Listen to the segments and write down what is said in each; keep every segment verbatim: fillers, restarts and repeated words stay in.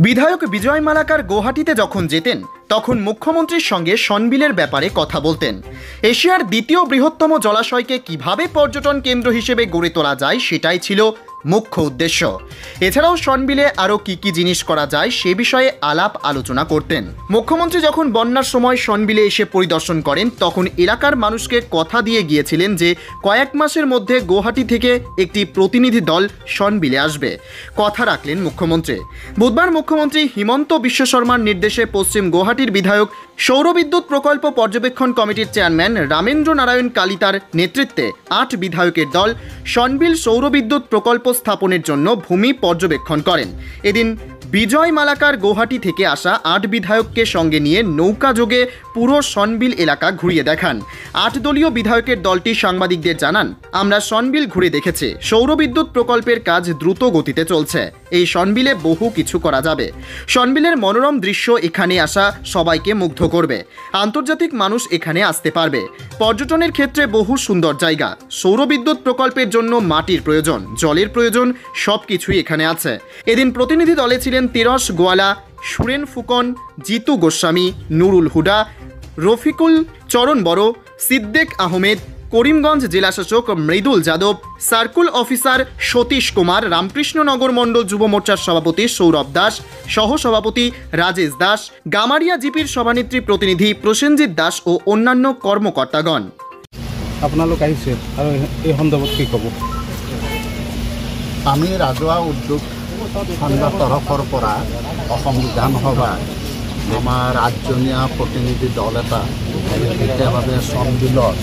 বিধায়ক বিজয় মালাকার গুয়াহাটিতে যখন যেতেন তখন মুখ্যমন্ত্রীর সঙ্গে সনবিলের ব্যাপারে কথা বলতেন। এশিয়ার দ্বিতীয় বৃহত্তম জলাশয়কে কিভাবে পর্যটন কেন্দ্র হিসেবে গড়ে তোলা যায় সেটাই ছিল মুখ্য উদ্দেশ্য। এছাড়াও সনবিলে আরও কী কী জিনিস করা যায় সে বিষয়ে আলাপ আলোচনা করতেন। মুখ্যমন্ত্রী যখন বন্যার সময় সনবিলে এসে পরিদর্শন করেন তখন এলাকার মানুষকে কথা দিয়ে গিয়েছিলেন যে কয়েক মাসের মধ্যে গুয়াহাটি থেকে একটি প্রতিনিধি দল সনবিলে আসবে। কথা রাখলেন মুখ্যমন্ত্রী। বুধবার মুখ্যমন্ত্রী হিমন্ত বিশ্ব শর্মার নির্দেশে পশ্চিম গুয়াহাটির বিধায়ক সৌরবিদ্যুৎ প্রকল্প পর্যবেক্ষণ কমিটির চেয়ারম্যান রামেন্দ্র নারায়ণ কালিতার নেতৃত্বে আট বিধায়কের দল সনবিল সৌরবিদ্যুৎ প্রকল্প স্থাপনের জন্য ভূমি পর্যবেক্ষণ করেন। এদিন বিজয় মালাকার গুয়াহাটি থেকে আসা আট বিধায়ককে সঙ্গে নিয়ে নৌকা যোগে পুরো সনবিল এলাকা ঘুরিয়ে দেখান। আট দলীয় বিধায়কের দলটি সাংবাদিকদের জানান, আমরা সনবিল ঘুরে দেখেছি, সৌরবিদ্যুৎ প্রকল্পের কাজ দ্রুত গতিতে চলছে। এই সনবিলে বহু কিছু করা যাবে। সনবিলের মনোরম দৃশ্য এখানে আসা সবাইকে মুগ্ধ করবে। আন্তর্জাতিক মানুষ এখানে আসতে পারবে। পর্যটনের ক্ষেত্রে বহু সুন্দর জায়গা। সৌরবিদ্যুৎ প্রকল্পের জন্য মাটির প্রয়োজন, জলের প্রয়োজন, সব কিছুই এখানে আছে। এদিন প্রতিনিধি দলে ছিলেন তিরস গোয়ালা, সুরেন ফুকন, জিতু গোস্বামী, নুরুল হুডা, রফিকুল চরণ বড়, সিদ্দেক আহমেদ, করিমগঞ্জ জেলাশাসক মৃদুল যাদব, সার্কুল অফিসার সতীশ কুমার, রামকৃষ্ণনগর মণ্ডল যুব মোর্চার সভাপতি সৌরভ দাস, সহসভাপতি রাজেশ দাস, গামারিয়া জিপির সভানেত্রী প্রতিনিধি প্রসেনজিৎ দাস ও অন্যান্য কর্মকর্তাগণ। আপোনালোক আহিছে আৰু এই সন্দৰ্ভত কি ক'ব? আমি ৰাজহুৱা উদ্যোগ খণ্ডৰ তৰফৰ পৰা অসম বিধানসভা আমাৰ আঠজনীয়া প্ৰতিনিধি দল এটা বিশেষভাৱে সনবিলত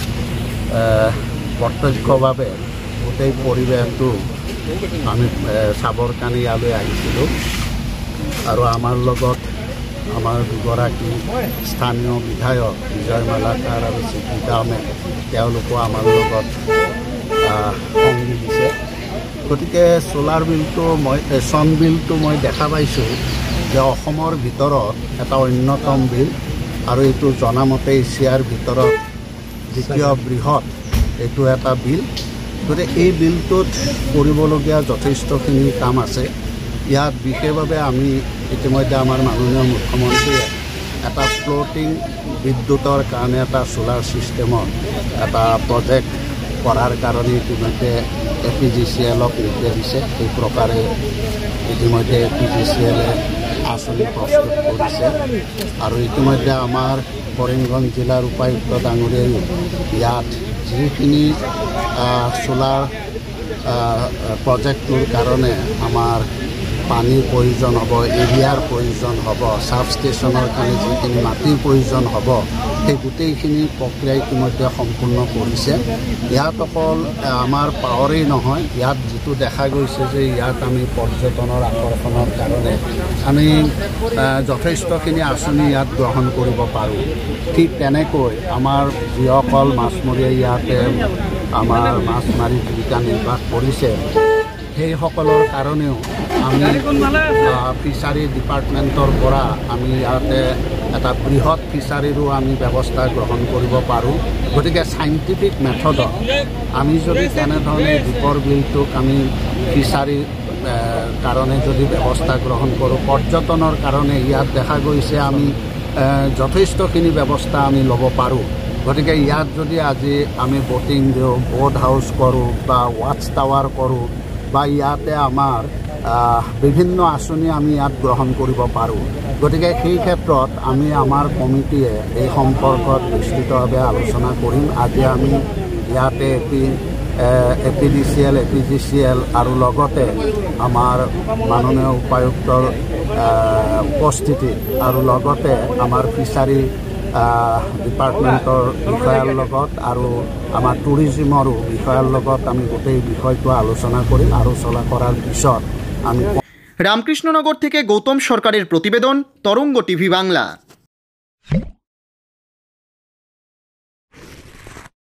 প্ৰত্যক্ষভাৱে গোটেই পৰিৱেশটো আমি চাবৰ কাৰণে ইয়ালৈ আহিছিলোঁ। আৰু আমাৰ লগত আমাৰ দুগৰাকী স্থানীয় বিধায়ক বিজয় মালাকাৰ আৰু স্বীকৃতা আহমেদ তেওঁলোকো আমাৰ লগত সংগী দিছে। গতিকে চ'লাৰ বিলটো মই সনবিলটো মই দেখা পাইছোঁ যে অসমৰ ভিতৰত এটা অন্যতম বিল আৰু এইটো জনামতে এছিয়াৰ ভিতৰত দ্বিতীয় বৃহৎ এইটো এটা বিল। গতিকে এই বিলটোত কৰিবলগীয়া যথেষ্টখিনি কাম আছে। ইয়াত বিশেষভাৱে আমি ইতিমধ্যে আমাৰ মাননীয় মুখ্যমন্ত্ৰীয়ে এটা ফ্ল'টিং বিদ্যুতৰ কাৰণে এটা চ'লাৰ ছিষ্টেমৰ এটা প্ৰজেক্ট কৰাৰ কাৰণে ইতিমধ্যে এ পি জি চি এলক নিৰ্দেশ দিছে। এই প্ৰকাৰে ইতিমধ্যে এ পি জি চি এলে আঁচনি প্ৰস্তুত কৰিছে। আৰু ইতিমধ্যে আমাৰ কৰিমগঞ্জ জিলাৰ উপায়ুক্ত ডাঙৰীয়াই ইয়াত যিখিনি চ'লাৰ প্ৰজেক্টটোৰ কাৰণে আমাৰ পানীৰ প্ৰয়োজন হ'ব, এৰিয়াৰ প্ৰয়োজন হ'ব, ছাব ষ্টেচনৰ কাৰণে যিখিনি মাটিৰ প্ৰয়োজন হ'ব, সেই গোটেইখিনি প্ৰক্ৰিয়া ইতিমধ্যে সম্পূৰ্ণ কৰিছে। ইয়াত অকল আমাৰ পাৱাৰেই নহয়, ইয়াত যিটো দেখা গৈছে যে ইয়াত আমি পৰ্যটনৰ আকৰ্ষণৰ কাৰণে আমি যথেষ্টখিনি আঁচনি ইয়াত গ্ৰহণ কৰিব পাৰোঁ। ঠিক তেনেকৈ আমাৰ যিসকল মাছমৰীয়াই ইয়াতে আমাৰ মাছ মাৰি জীৱিকা নিৰ্বাহ কৰিছে সেইসকলৰ কাৰণেও আমি ফিচাৰী ডিপাৰ্টমেণ্টৰ পৰা আমি ইয়াতে এটা বৃহৎ ফিচাৰীৰো আমি ব্যৱস্থা গ্ৰহণ কৰিব পাৰোঁ। গতিকে চাইণ্টিফিক মেথডত আমি যদি তেনেধৰণে দীপৰ বিলটোক আমি ফিচাৰীৰ কাৰণে যদি ব্যৱস্থা গ্ৰহণ কৰোঁ, পৰ্যটনৰ কাৰণে ইয়াত দেখা গৈছে আমি যথেষ্টখিনি ব্যৱস্থা আমি ল'ব পাৰোঁ। গতিকে ইয়াত যদি আজি আমি ব'টিং দিওঁ, বোট হাউচ কৰোঁ বা ৱাটছ টাৱাৰ কৰোঁ বা ইয়াতে আমাৰ বিভিন্ন আঁচনি আমি ইয়াত গ্ৰহণ কৰিব পাৰোঁ। গতিকে সেই ক্ষেত্ৰত আমি আমাৰ কমিটিয়ে এই সম্পৰ্কত বিস্তৃতভাৱে আলোচনা কৰিম। আজি আমি ইয়াতে A P A P D C L, A P G C L আৰু লগতে আমাৰ মাননীয় উপায়ুক্তৰ উপস্থিতিত আৰু লগতে আমাৰ ফিচাৰী ডিপাৰ্টমেণ্টৰ বিষয়াৰ লগত আৰু আমাৰ টুৰিজিমৰো বিষয়াৰ লগত আমি গোটেই বিষয়টো আলোচনা কৰিম। আলোচনা কৰাৰ পিছত আমি রামকৃষ্ণনগর থেকে গৌতম সরকারের প্রতিবেদন, তরঙ্গ টিভি বাংলা।